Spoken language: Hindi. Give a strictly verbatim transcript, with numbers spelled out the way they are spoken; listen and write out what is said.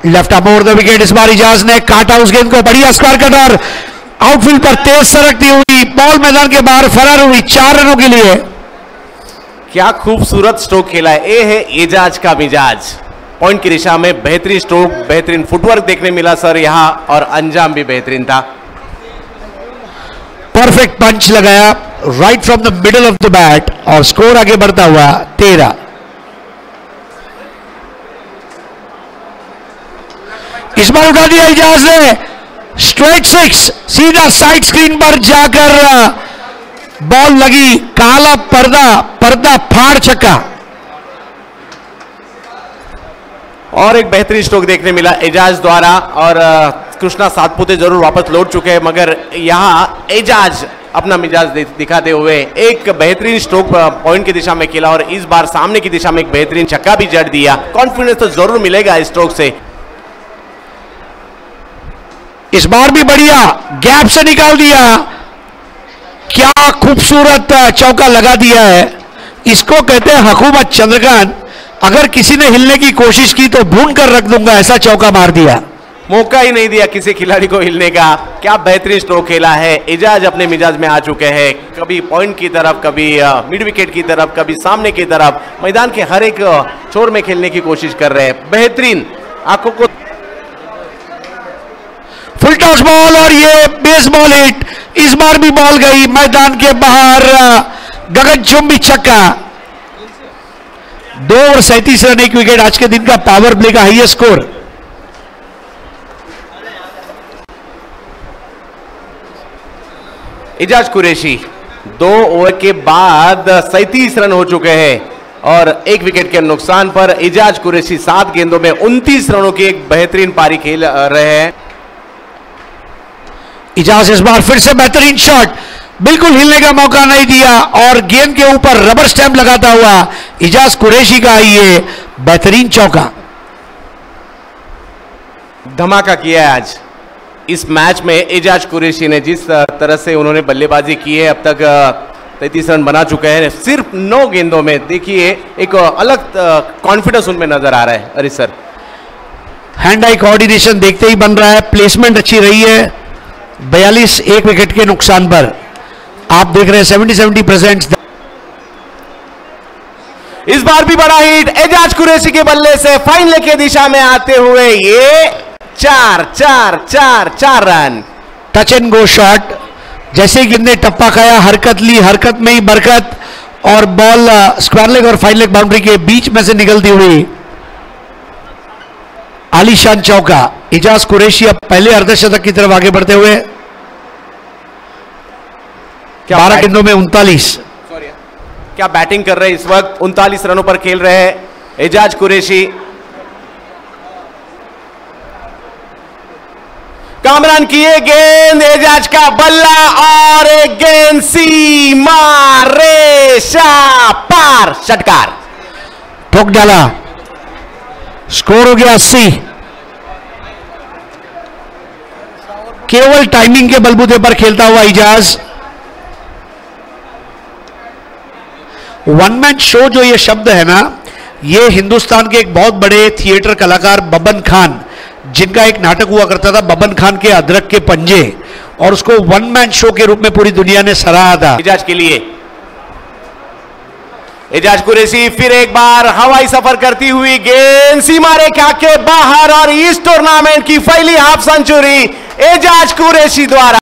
Left up over the wicket. इस बार इजाज ने काटा उस गेंद को, बढ़िया स्क्वायर कट और आउटफील्ड पर तेज सरकती हुई बॉल मैदान के बाहर फरार हुई चार रनों के लिए। क्या खूबसूरत स्ट्रोक खेला है, ये है एजाज का मिजाज। पॉइंट की दिशा में बेहतरीन स्ट्रोक, बेहतरीन फुटवर्क देखने मिला सर यहां, और अंजाम भी बेहतरीन था। परफेक्ट पंच लगाया right from the middle of the bat और स्कोर आगे बढ़ता हुआ तेरह। इस बार उठा दिया इजाज ने, स्ट्रेट सिक्स, सीधा साइड स्क्रीन पर जाकर बॉल लगी, काला पर्दा, पर्दा फाड़ छक्का। और एक बेहतरीन स्ट्रोक देखने मिला एजाज द्वारा, और कृष्णा सातपुते जरूर वापस लौट चुके हैं, मगर यहां एजाज अपना मिजाज दिखाते हुए एक बेहतरीन स्ट्रोक पॉइंट की दिशा में खेला, और इस बार सामने की दिशा में एक बेहतरीन छक्का भी जड़ दिया। कॉन्फिडेंस तो जरूर मिलेगा इस स्ट्रोक से। इस बार भी बढ़िया गैप से निकाल दिया, क्या खूबसूरत चौका लगा दिया है। इसको कहते हैं हुकूमत चंद्रकांत, अगर किसी ने हिलने की कोशिश की तो भून कर रख दूंगा, ऐसा चौका मार दिया। मौका ही नहीं दिया किसी खिलाड़ी को हिलने का। क्या बेहतरीन स्ट्रोक खेला है एजाज, अपने मिजाज में आ चुके हैं। कभी पॉइंट की तरफ, कभी मिड विकेट की तरफ, कभी सामने की तरफ, मैदान के हर एक छोर में खेलने की कोशिश कर रहे हैं। बेहतरीन आंखों को फुल टॉस बॉल और ये बेस बॉल हिट। इस बार भी बॉल गई मैदान के बाहर, गगनचुंबी छक्का। दो और सैंतीस रन एक विकेट, आज के दिन का पावर प्ले का हाईएस्ट स्कोर। एजाज कुरैशी दो ओवर के बाद सैंतीस रन हो चुके हैं, और एक विकेट के नुकसान पर एजाज कुरैशी सात गेंदों में उनतीस रनों की एक बेहतरीन पारी खेल रहे हैं। इजाज इस बार फिर से बेहतरीन शॉट, बिल्कुल हिलने का मौका नहीं दिया, और गेंद के ऊपर रबर स्टैंप लगाता हुआ इजाज कुरैशी का ये बेहतरीन चौका। धमाका किया है आज इस मैच में एजाज कुरैशी ने। जिस तरह से उन्होंने बल्लेबाजी की है, अब तक तैंतीस रन बना चुके हैं सिर्फ नौ गेंदों में। देखिए एक अलग कॉन्फिडेंस उनमें नजर आ रहा है। अरे सर, हैंड आई कोऑर्डिनेशन देखते ही बन रहा है, प्लेसमेंट अच्छी रही है। बयालीस एक विकेट के नुकसान पर आप देख रहे हैं सेवेंटी सेवेंटी परसेंट। इस बार भी बड़ा हिट एजाज कुरैशी के बल्ले से फाइनल की दिशा में आते हुए ये चार चार चार चार run. Touch and go shot, जैसे ही गेंद ने टप्पा खाया, हरकत ली, हरकत में ही बरकत, और बॉल स्क्वायर लेग और फाइन लेग बाउंड्री के बीच में से निकलती हुई आलीशान चौका। एजाज कुरैशी अब पहले अर्धशतक की तरफ आगे बढ़ते हुए बारह गेंदों में उनतालीस। क्या बैटिंग कर रहे हैं इस वक्त, उनतालीस रनों पर खेल रहे हैं एजाज कुरैशी। कामरान की ये गेंद, एजाज का बल्ला, और एक गेंद सीमा रेशा पार, षटकार ठोक डाला। स्कोर हो गया अस्सी। केवल टाइमिंग के बलबूते पर खेलता हुआ इजाज। वन मैन शो जो ये शब्द है ना, ये हिंदुस्तान के एक बहुत बड़े थिएटर कलाकार बबन खान, जिनका एक नाटक हुआ करता था बबन खान के अदरक के पंजे, और उसको वन मैन शो के रूप में पूरी दुनिया ने सराहा था। एजाज के लिए एजाज कुरैशी फिर एक बार हवाई सफर करती हुई गेंद सीमा रेखा के बाहर, और इस टूर्नामेंट की पहली हाफ सेंचुरी एजाज कुरैशी द्वारा।